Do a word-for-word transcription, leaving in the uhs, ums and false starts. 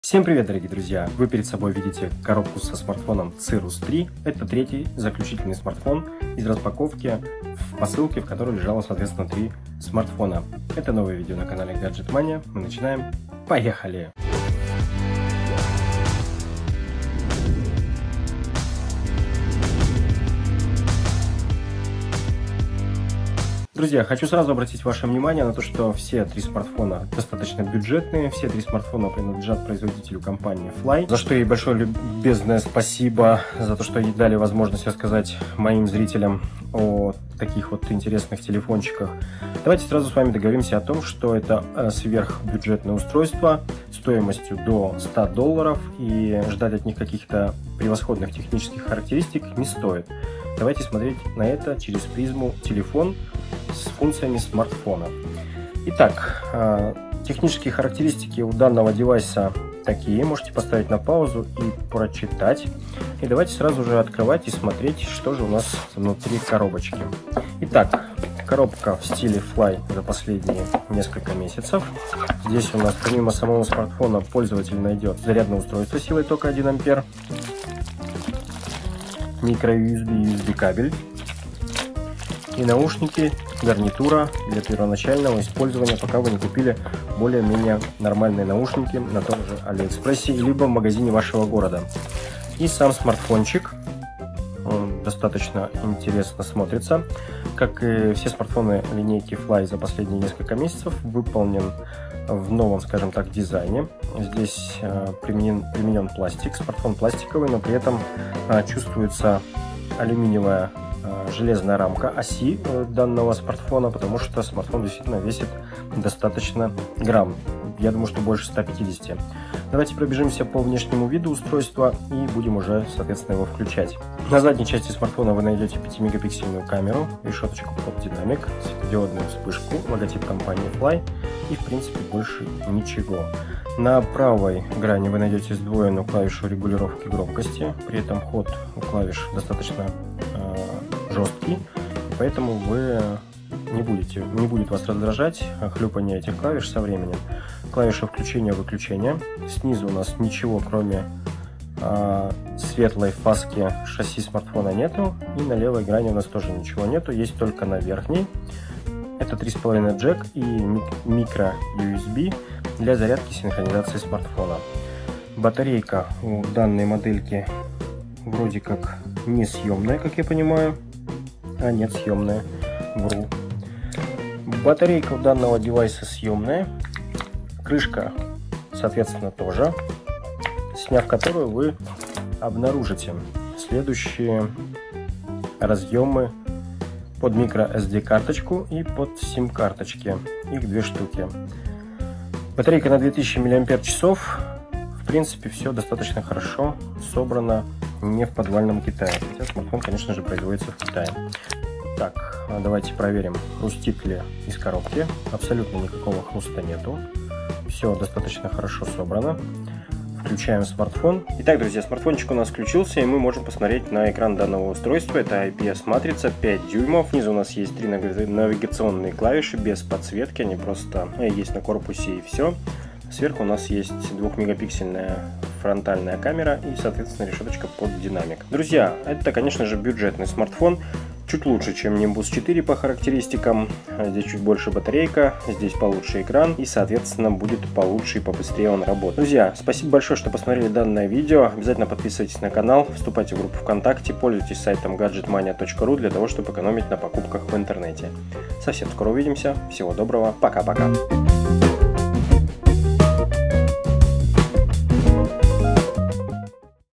Всем привет, дорогие друзья! Вы перед собой видите коробку со смартфоном Cirrus три. Это третий заключительный смартфон из распаковки в посылке, в которой лежало, соответственно, три смартфона. Это новое видео на канале Gadget Mania. Мы начинаем. Поехали! Друзья, хочу сразу обратить ваше внимание на то, что все три смартфона достаточно бюджетные, все три смартфона принадлежат производителю компании Fly, за что ей большое любезное спасибо, за то, что ей дали возможность рассказать моим зрителям о таких вот интересных телефончиках. Давайте сразу с вами договоримся о том, что это сверхбюджетное устройство стоимостью до ста долларов, и ждать от них каких-то превосходных технических характеристик не стоит. Давайте смотреть на это через призму телефон с функциями смартфона. Итак, технические характеристики у данного девайса такие. Можете поставить на паузу и прочитать. И давайте сразу же открывать и смотреть, что же у нас внутри коробочки. Итак, коробка в стиле Fly за последние несколько месяцев. Здесь у нас помимо самого смартфона пользователь найдет зарядное устройство силой тока один ампер, микро-ю эс би ю эс би кабель и наушники, гарнитура для первоначального использования, пока вы не купили более-менее нормальные наушники на том же Алиэкспрессе либо в магазине вашего города. И сам смартфончик, он достаточно интересно смотрится. Как и все смартфоны линейки Fly за последние несколько месяцев, выполнен в новом, скажем так, дизайне. Здесь э, применен, применен пластик, смартфон пластиковый, но при этом э, чувствуется алюминиевая э, железная рамка оси э, данного смартфона, потому что смартфон действительно весит достаточно грамм. Я думаю, что больше ста пятидесяти. Давайте пробежимся по внешнему виду устройства и будем уже, соответственно, его включать. На задней части смартфона вы найдете пятимегапиксельную камеру, решеточку под динамик, светодиодную вспышку, логотип компании Fly и, в принципе, больше ничего. На правой грани вы найдете сдвоенную клавишу регулировки громкости, при этом ход у клавиш достаточно э, жесткий, поэтому вы не будете, не будет вас раздражать хлюпание этих клавиш со временем. Клавиша включения-выключения. Снизу у нас ничего, кроме э, светлой фаски шасси смартфона, нету. И на левой грани у нас тоже ничего нету, есть только на верхней. Это три с половиной джек и микро-ю эс би для зарядки и синхронизации смартфона. Батарейка у данной модельки вроде как не съемная, как я понимаю. А нет, съемная. Вру. Батарейка у данного девайса съемная. Крышка, соответственно, тоже. Сняв которую, вы обнаружите следующие разъемы под микро эс ди карточку и под сим карточки. Их две штуки. Батарейка на две тысячи миллиампер-часов. В принципе, все достаточно хорошо собрано, не в подвальном Китае. Хотя смартфон, конечно же, производится в Китае. Так, давайте проверим, хрустит ли из коробки. Абсолютно никакого хруста нету. Все достаточно хорошо собрано. Включаем смартфон. Итак, друзья, смартфончик у нас включился, и мы можем посмотреть на экран данного устройства. Это ай пи эс-матрица пять дюймов. Внизу у нас есть три навигационные клавиши без подсветки. Они просто есть на корпусе, и все. Сверху у нас есть двухмегапиксельная фронтальная камера и, соответственно, решеточка под динамик. Друзья, это, конечно же, бюджетный смартфон. Чуть лучше, чем Nimbus четыре по характеристикам. Здесь чуть больше батарейка, здесь получше экран и, соответственно, будет получше и побыстрее он работает. Друзья, спасибо большое, что посмотрели данное видео. Обязательно подписывайтесь на канал, вступайте в группу ВКонтакте, пользуйтесь сайтом гаджет мания точка ру для того, чтобы экономить на покупках в интернете. Совсем скоро увидимся. Всего доброго. Пока-пока.